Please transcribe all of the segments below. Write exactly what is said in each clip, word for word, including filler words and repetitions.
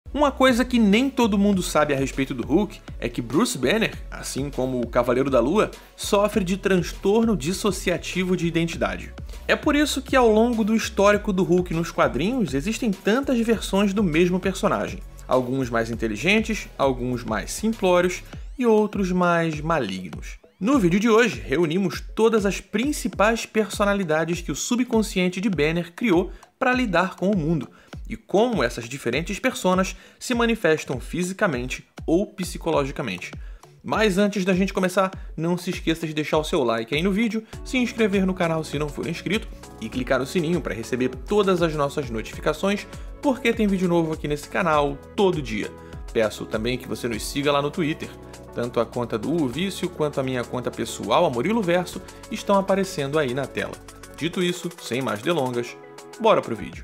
Uma coisa que nem todo mundo sabe a respeito do Hulk é que Bruce Banner, assim como o Cavaleiro da Lua, sofre de transtorno dissociativo de identidade. É por isso que ao longo do histórico do Hulk nos quadrinhos existem tantas versões do mesmo personagem. Alguns mais inteligentes, alguns mais simplórios e outros mais malignos. No vídeo de hoje, reunimos todas as principais personalidades que o subconsciente de Banner criou para lidar com o mundo, e como essas diferentes personas se manifestam fisicamente ou psicologicamente. Mas antes da gente começar, não se esqueça de deixar o seu like aí no vídeo, se inscrever no canal se não for inscrito e clicar no sininho para receber todas as nossas notificações, porque tem vídeo novo aqui nesse canal todo dia. Peço também que você nos siga lá no Twitter. Tanto a conta do O Vício quanto a minha conta pessoal, a Murilo Verso, estão aparecendo aí na tela. Dito isso, sem mais delongas, bora pro vídeo.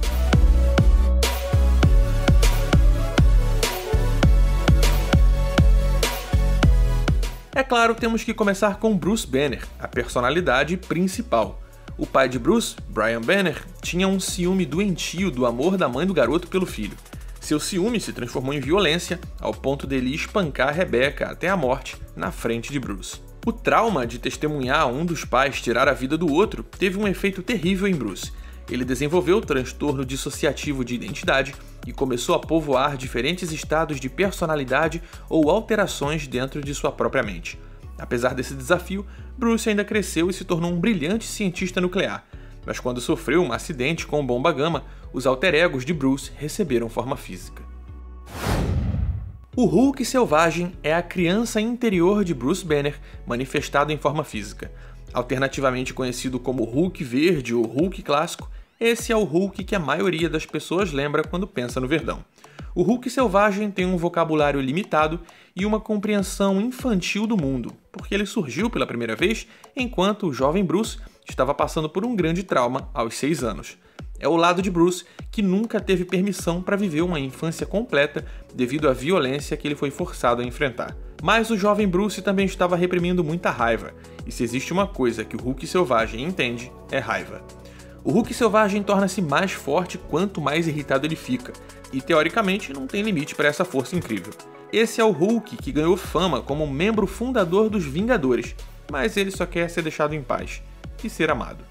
É claro, temos que começar com Bruce Banner, a personalidade principal. O pai de Bruce, Brian Banner, tinha um ciúme doentio do amor da mãe do garoto pelo filho. Seu ciúme se transformou em violência, ao ponto dele espancar Rebecca até a morte na frente de Bruce. O trauma de testemunhar um dos pais tirar a vida do outro teve um efeito terrível em Bruce. Ele desenvolveu transtorno dissociativo de identidade e começou a povoar diferentes estados de personalidade ou alterações dentro de sua própria mente. Apesar desse desafio, Bruce ainda cresceu e se tornou um brilhante cientista nuclear. Mas quando sofreu um acidente com bomba gama, os alter egos de Bruce receberam forma física. O Hulk selvagem é a criança interior de Bruce Banner manifestado em forma física. Alternativamente conhecido como Hulk verde ou Hulk clássico, esse é o Hulk que a maioria das pessoas lembra quando pensa no verdão. O Hulk selvagem tem um vocabulário limitado e uma compreensão infantil do mundo, porque ele surgiu pela primeira vez enquanto o jovem Bruce estava passando por um grande trauma aos seis anos. É o lado de Bruce que nunca teve permissão para viver uma infância completa devido à violência que ele foi forçado a enfrentar. Mas o jovem Bruce também estava reprimindo muita raiva, e se existe uma coisa que o Hulk selvagem entende, é raiva. O Hulk selvagem torna-se mais forte quanto mais irritado ele fica, e teoricamente não tem limite para essa força incrível. Esse é o Hulk que ganhou fama como membro fundador dos Vingadores, mas ele só quer ser deixado em paz e ser amado.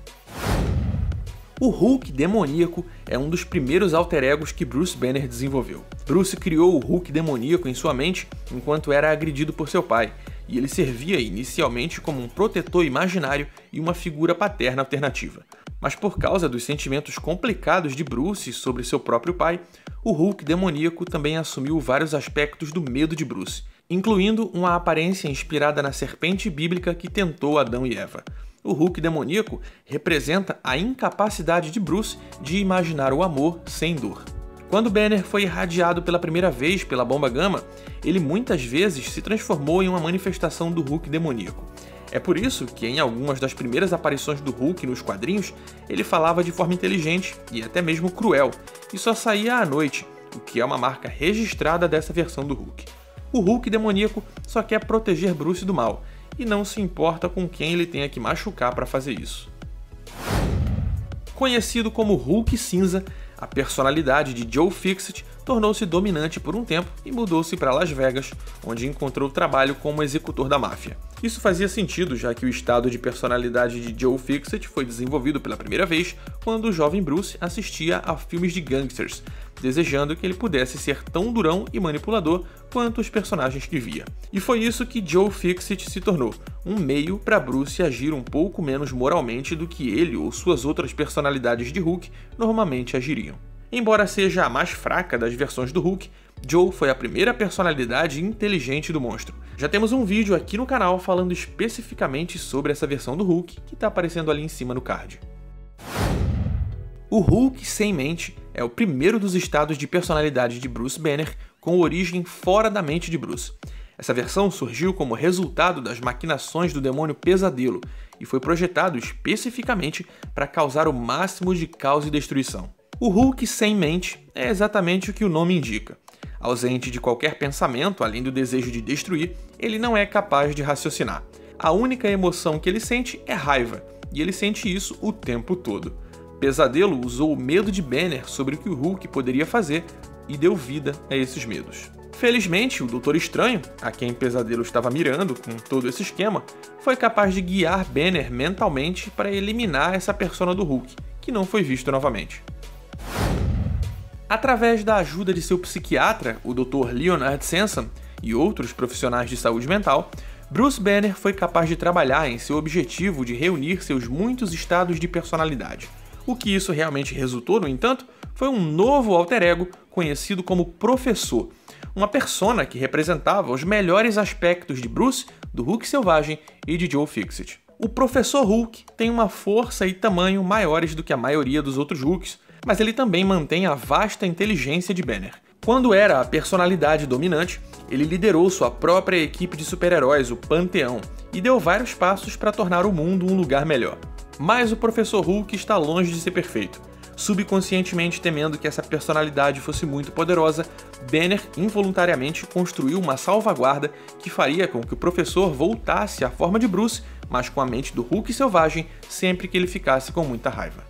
O Hulk demoníaco é um dos primeiros alter egos que Bruce Banner desenvolveu. Bruce criou o Hulk demoníaco em sua mente enquanto era agredido por seu pai, e ele servia inicialmente como um protetor imaginário e uma figura paterna alternativa. Mas por causa dos sentimentos complicados de Bruce sobre seu próprio pai, o Hulk demoníaco também assumiu vários aspectos do medo de Bruce, incluindo uma aparência inspirada na serpente bíblica que tentou Adão e Eva. O Hulk demoníaco representa a incapacidade de Bruce de imaginar o amor sem dor. Quando Banner foi irradiado pela primeira vez pela bomba gama, ele muitas vezes se transformou em uma manifestação do Hulk demoníaco. É por isso que em algumas das primeiras aparições do Hulk nos quadrinhos, ele falava de forma inteligente e até mesmo cruel, e só saía à noite, o que é uma marca registrada dessa versão do Hulk. O Hulk demoníaco só quer proteger Bruce do mal, e não se importa com quem ele tenha que machucar para fazer isso. Conhecido como Hulk cinza, a personalidade de Joe Fixit tornou-se dominante por um tempo e mudou-se para Las Vegas, onde encontrou trabalho como executor da máfia. Isso fazia sentido, já que o estado de personalidade de Joe Fixit foi desenvolvido pela primeira vez quando o jovem Bruce assistia a filmes de gangsters, desejando que ele pudesse ser tão durão e manipulador quanto os personagens que via. E foi isso que Joe Fixit se tornou, um meio para Bruce agir um pouco menos moralmente do que ele ou suas outras personalidades de Hulk normalmente agiriam. Embora seja a mais fraca das versões do Hulk, Joe foi a primeira personalidade inteligente do monstro. Já temos um vídeo aqui no canal falando especificamente sobre essa versão do Hulk, que está aparecendo ali em cima no card. O Hulk sem mente é o primeiro dos estados de personalidade de Bruce Banner com origem fora da mente de Bruce. Essa versão surgiu como resultado das maquinações do demônio Pesadelo e foi projetado especificamente para causar o máximo de caos e destruição. O Hulk sem mente é exatamente o que o nome indica. Ausente de qualquer pensamento, além do desejo de destruir, ele não é capaz de raciocinar. A única emoção que ele sente é raiva, e ele sente isso o tempo todo. Pesadelo usou o medo de Banner sobre o que o Hulk poderia fazer e deu vida a esses medos. Felizmente, o Doutor Estranho, a quem Pesadelo estava mirando com todo esse esquema, foi capaz de guiar Banner mentalmente para eliminar essa persona do Hulk, que não foi visto novamente. Através da ajuda de seu psiquiatra, o doutor Leonard Sansom, e outros profissionais de saúde mental, Bruce Banner foi capaz de trabalhar em seu objetivo de reunir seus muitos estados de personalidade. O que isso realmente resultou, no entanto, foi um novo alter ego conhecido como Professor, uma persona que representava os melhores aspectos de Bruce, do Hulk selvagem e de Joe Fixit. O Professor Hulk tem uma força e tamanho maiores do que a maioria dos outros Hulks, mas ele também mantém a vasta inteligência de Banner. Quando era a personalidade dominante, ele liderou sua própria equipe de super-heróis, o Panteão, e deu vários passos para tornar o mundo um lugar melhor. Mas o Professor Hulk está longe de ser perfeito. Subconscientemente temendo que essa personalidade fosse muito poderosa, Banner involuntariamente construiu uma salvaguarda que faria com que o professor voltasse à forma de Bruce, mas com a mente do Hulk selvagem sempre que ele ficasse com muita raiva.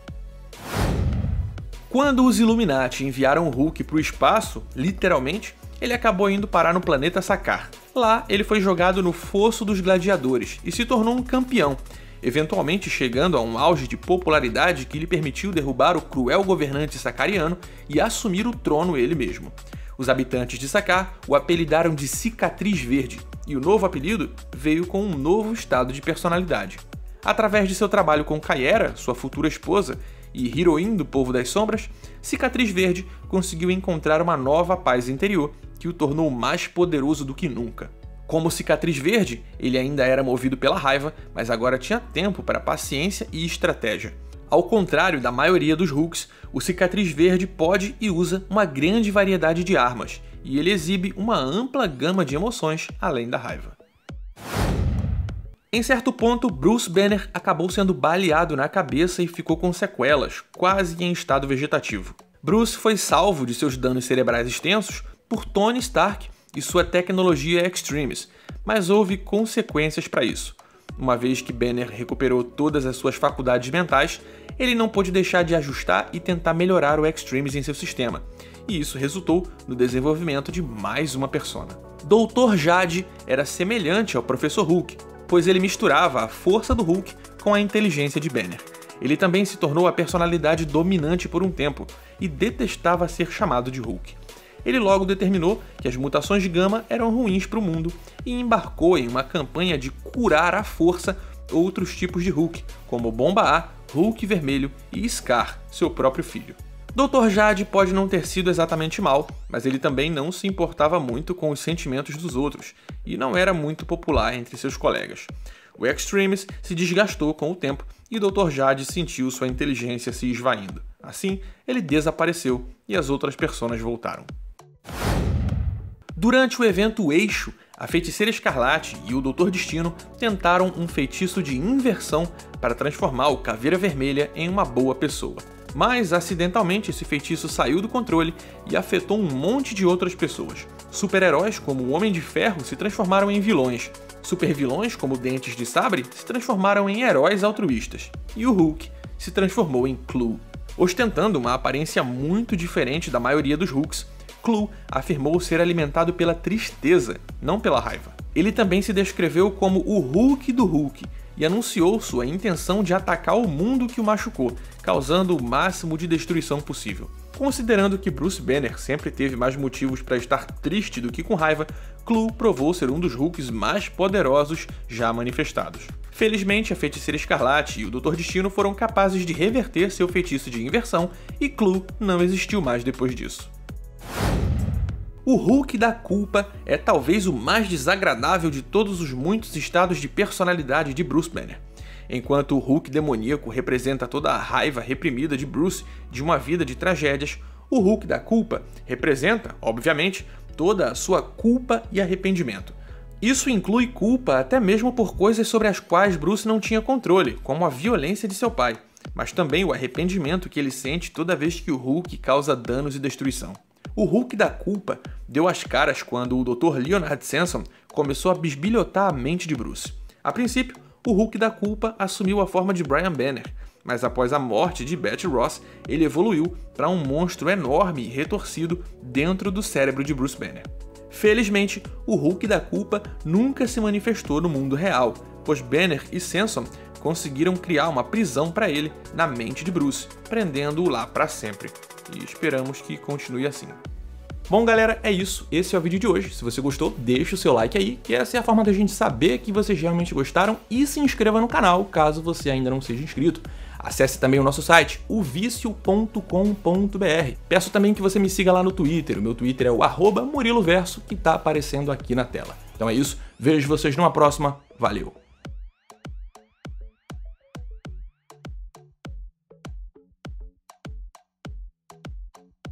Quando os Illuminati enviaram o Hulk para o espaço, literalmente, ele acabou indo parar no planeta Sakaar. Lá, ele foi jogado no Fosso dos Gladiadores e se tornou um campeão, eventualmente chegando a um auge de popularidade que lhe permitiu derrubar o cruel governante sacariano e assumir o trono ele mesmo. Os habitantes de Sakaar o apelidaram de Cicatriz Verde, e o novo apelido veio com um novo estado de personalidade. Através de seu trabalho com Kyera, sua futura esposa, e heroína do Povo das Sombras, Cicatriz Verde conseguiu encontrar uma nova paz interior que o tornou mais poderoso do que nunca. Como Cicatriz Verde, ele ainda era movido pela raiva, mas agora tinha tempo para paciência e estratégia. Ao contrário da maioria dos Hulks, o Cicatriz Verde pode e usa uma grande variedade de armas, e ele exibe uma ampla gama de emoções além da raiva. Em certo ponto, Bruce Banner acabou sendo baleado na cabeça e ficou com sequelas, quase em estado vegetativo. Bruce foi salvo de seus danos cerebrais extensos por Tony Stark e sua tecnologia Extremis, mas houve consequências para isso. Uma vez que Banner recuperou todas as suas faculdades mentais, ele não pôde deixar de ajustar e tentar melhorar o Extremis em seu sistema, e isso resultou no desenvolvimento de mais uma persona. doutor Jade era semelhante ao Professor Hulk, pois ele misturava a força do Hulk com a inteligência de Banner. Ele também se tornou a personalidade dominante por um tempo e detestava ser chamado de Hulk. Ele logo determinou que as mutações de Gama eram ruins para o mundo e embarcou em uma campanha de curar à força outros tipos de Hulk, como Bomba A, Hulk Vermelho e Scar, seu próprio filho. doutor Jade pode não ter sido exatamente mal, mas ele também não se importava muito com os sentimentos dos outros e não era muito popular entre seus colegas. O Extremis se desgastou com o tempo e doutor Jade sentiu sua inteligência se esvaindo. Assim, ele desapareceu e as outras personas voltaram. Durante o evento Eixo, a Feiticeira Escarlate e o doutor Destino tentaram um feitiço de inversão para transformar o Caveira Vermelha em uma boa pessoa. Mas, acidentalmente, esse feitiço saiu do controle e afetou um monte de outras pessoas. Super-heróis como o Homem de Ferro se transformaram em vilões. Super-vilões como Dentes de Sabre se transformaram em heróis altruístas. E o Hulk se transformou em Clu. Ostentando uma aparência muito diferente da maioria dos Hulks, Clu afirmou ser alimentado pela tristeza, não pela raiva. Ele também se descreveu como o Hulk do Hulk e anunciou sua intenção de atacar o mundo que o machucou, causando o máximo de destruição possível. Considerando que Bruce Banner sempre teve mais motivos para estar triste do que com raiva, Clu provou ser um dos Hulks mais poderosos já manifestados. Felizmente, a Feiticeira Escarlate e o doutor Destino foram capazes de reverter seu feitiço de inversão e Clu não existiu mais depois disso. O Hulk da culpa é talvez o mais desagradável de todos os muitos estados de personalidade de Bruce Banner. Enquanto o Hulk demoníaco representa toda a raiva reprimida de Bruce de uma vida de tragédias, o Hulk da culpa representa, obviamente, toda a sua culpa e arrependimento. Isso inclui culpa até mesmo por coisas sobre as quais Bruce não tinha controle, como a violência de seu pai, mas também o arrependimento que ele sente toda vez que o Hulk causa danos e destruição. O Hulk da culpa deu as caras quando o doutor Leonard Sansom começou a bisbilhotar a mente de Bruce. A princípio, o Hulk da culpa assumiu a forma de Brian Banner, mas após a morte de Betty Ross, ele evoluiu para um monstro enorme e retorcido dentro do cérebro de Bruce Banner. Felizmente, o Hulk da culpa nunca se manifestou no mundo real, pois Banner e Samson conseguiram criar uma prisão para ele na mente de Bruce, prendendo-o lá para sempre. E esperamos que continue assim. Bom, galera, é isso. Esse é o vídeo de hoje. Se você gostou, deixa o seu like aí, que essa é a forma da gente saber que vocês realmente gostaram, e se inscreva no canal, caso você ainda não seja inscrito. Acesse também o nosso site, o vício ponto com ponto br. Peço também que você me siga lá no Twitter. O meu Twitter é o arroba Murilo Verso, que está aparecendo aqui na tela. Então é isso. Vejo vocês numa próxima. Valeu!